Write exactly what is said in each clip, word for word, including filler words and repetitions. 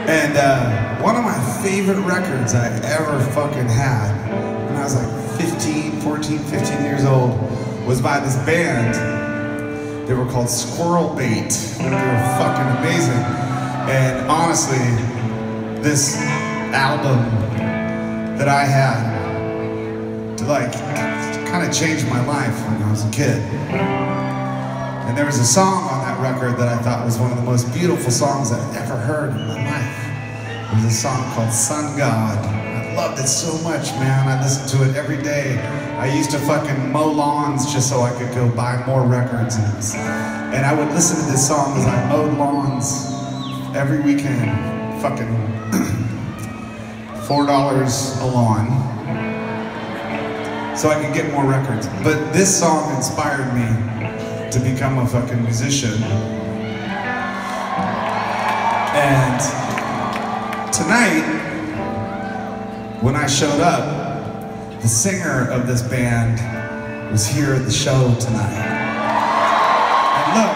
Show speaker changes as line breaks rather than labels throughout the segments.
And uh, one of my favorite records I ever fucking had when I was like fifteen, fourteen, fifteen years old was by this band. They were called Squirrel Bait. They were fucking amazing. And honestly, this album that I had to like kind of changed my life when I was a kid. And there was a song on that record that I thought was one of the most beautiful songs I've ever heard in my life. It was a song called Sun God. I loved it so much, man. I listened to it every day. I used to fucking mow lawns just so I could go buy more records. And, was, and I would listen to this song as I mowed lawns every weekend. Fucking four dollars a lawn, so I could get more records. But this song inspired me to become a fucking musician. And tonight, when I showed up, the singer of this band was here at the show tonight. And look,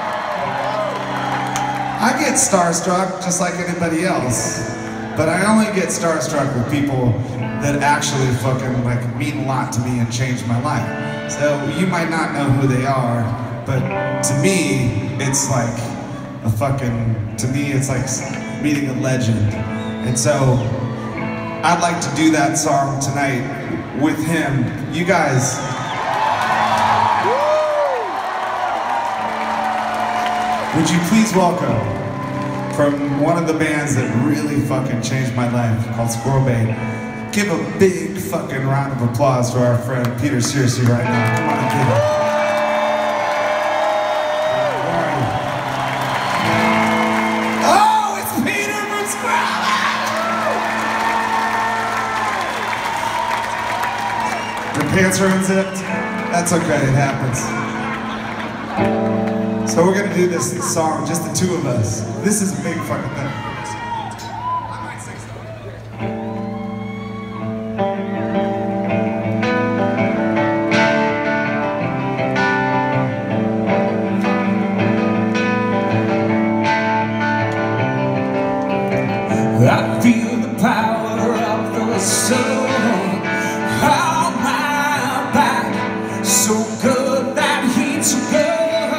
I get starstruck just like anybody else, but I only get starstruck with people that actually fucking like mean a lot to me and change my life. So you might not know who they are, but to me, it's like a fucking, to me, it's like meeting a legend. And so I'd like to do that song tonight with him. You guys, would you please welcome, from one of the bands that really fucking changed my life, called Squirrel Bait. Give a big fucking round of applause to our friend Peter Searcy right now. Come on, Peter. Oh, it's Peter from Squirrel Bait! Your pants are unzipped? That's okay, it happens. So we're gonna do this song, just the two of us. This is a big fucking thing. I might sing
I feel the power of the sun on my back, so good that heat's so good.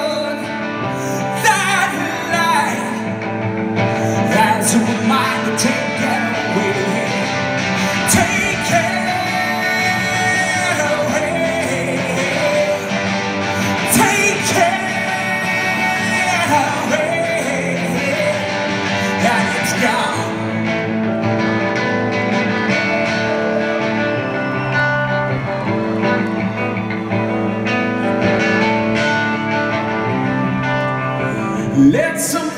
As a reminder, take it away, take it away, take it away, and it's gone. Let some